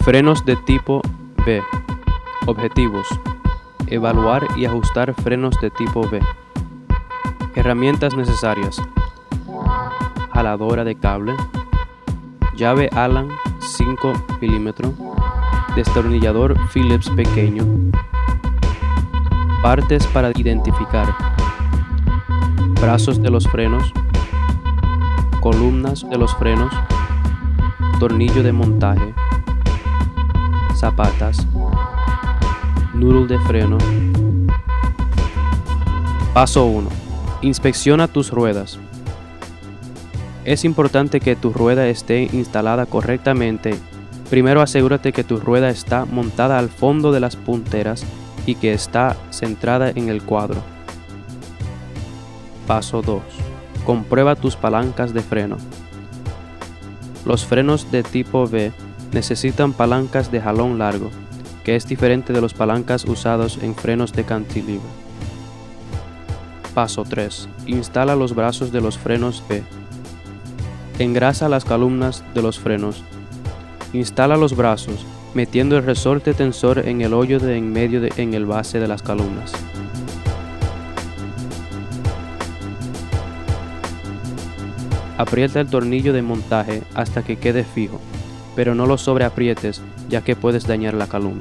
Frenos de tipo B. Objetivos: evaluar y ajustar frenos de tipo B. Herramientas necesarias: jaladora de cable, llave Allen 5 mm, destornillador Phillips pequeño, partes para identificar, brazos de los frenos, columnas de los frenos, tornillo de montaje, zapatas, noodle de freno. Paso 1. Inspecciona tus ruedas. Es importante que tu rueda esté instalada correctamente. Primero asegúrate que tu rueda está montada al fondo de las punteras y que está centrada en el cuadro. Paso 2. Comprueba tus palancas de freno. Los frenos de tipo B necesitan palancas de jalón largo, que es diferente de las palancas usadas en frenos de cantilever. Paso 3. Instala los brazos de los frenos B. Engrasa las columnas de los frenos. Instala los brazos, metiendo el resorte tensor en el hoyo de en medio en el base de las columnas. Aprieta el tornillo de montaje hasta que quede fijo, pero no lo sobreaprietes, ya que puedes dañar la columna.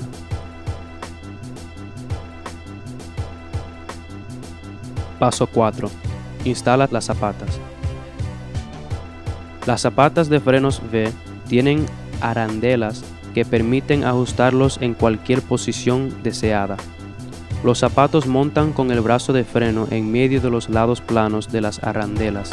Paso 4. Instala las zapatas. Las zapatas de frenos V tienen arandelas que permiten ajustarlos en cualquier posición deseada. Los zapatos montan con el brazo de freno en medio de los lados planos de las arandelas.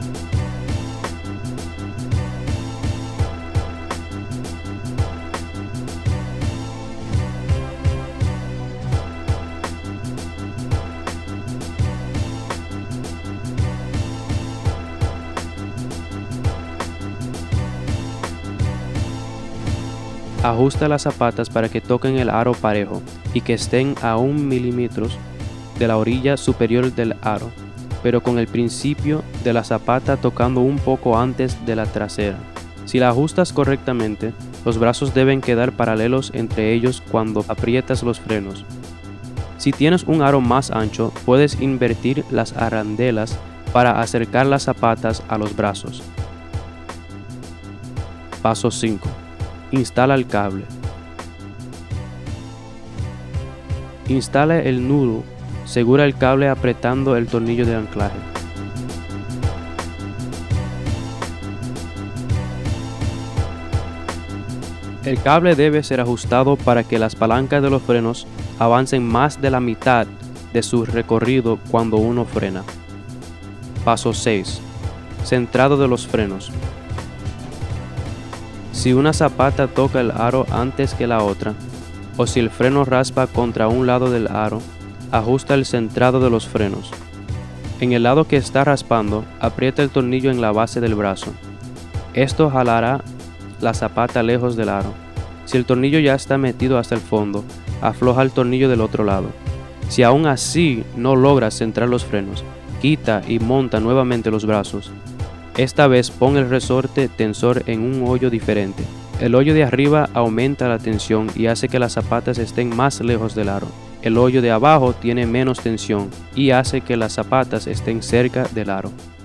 Ajusta las zapatas para que toquen el aro parejo y que estén a 1 mm de la orilla superior del aro, pero con el principio de la zapata tocando un poco antes de la trasera. Si la ajustas correctamente, los brazos deben quedar paralelos entre ellos cuando aprietas los frenos. Si tienes un aro más ancho, puedes invertir las arandelas para acercar las zapatas a los brazos. Paso 5. Instala el cable. Instala el nudo. Segura el cable apretando el tornillo de anclaje. El cable debe ser ajustado para que las palancas de los frenos avancen más de la mitad de su recorrido cuando uno frena. Paso 6. Centrado de los frenos. Si una zapata toca el aro antes que la otra, o si el freno raspa contra un lado del aro, ajusta el centrado de los frenos. En el lado que está raspando, aprieta el tornillo en la base del brazo. Esto jalará la zapata lejos del aro. Si el tornillo ya está metido hasta el fondo, afloja el tornillo del otro lado. Si aún así no logras centrar los frenos, quita y monta nuevamente los brazos. Esta vez pon el resorte tensor en un hoyo diferente. El hoyo de arriba aumenta la tensión y hace que las zapatas estén más lejos del aro. El hoyo de abajo tiene menos tensión y hace que las zapatas estén cerca del aro.